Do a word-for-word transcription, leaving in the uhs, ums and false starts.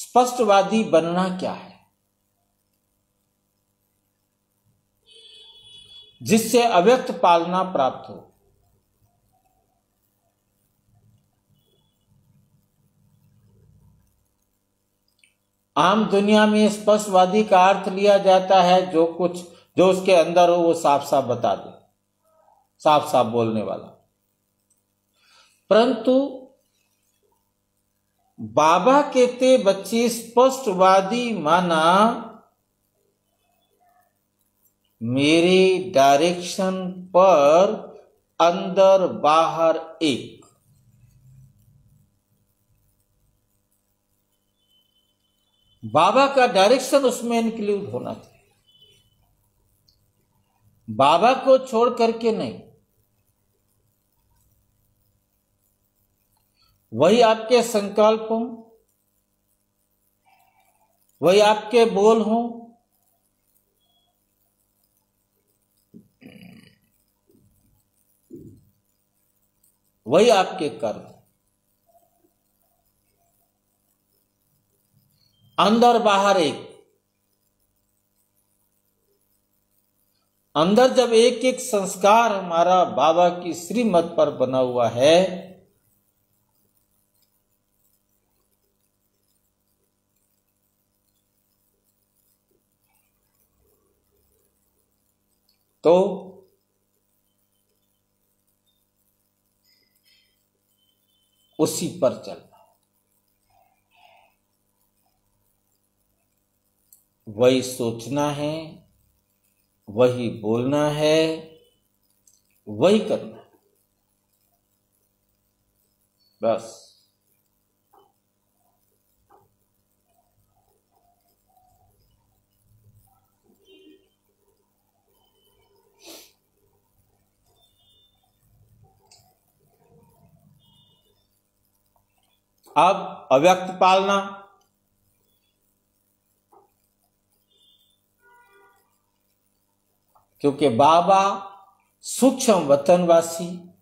स्पष्टवादी बनना क्या है, जिससे अव्यक्त पालना प्राप्त हो। आम दुनिया में स्पष्टवादी का अर्थ लिया जाता है जो कुछ जो उसके अंदर हो वो साफ साफ बता दे, साफ साफ बोलने वाला। परंतु बाबा कहते बच्चे स्पष्टवादी माना मेरे डायरेक्शन पर अंदर बाहर एक। बाबा का डायरेक्शन उसमें इंक्लूड होना चाहिए, बाबा को छोड़ करके नहीं। वही आपके संकल्प हों, वही आपके बोल हों, वही आपके कर्म। अंदर बाहर एक। अंदर जब एक एक संस्कार हमारा बाबा की श्रीमत पर बना हुआ है, तो उसी पर चलना, वही सोचना है, वही बोलना है, वही करना है, बस। अब अव्यक्त पालना, क्योंकि बाबा सूक्ष्म वतनवासी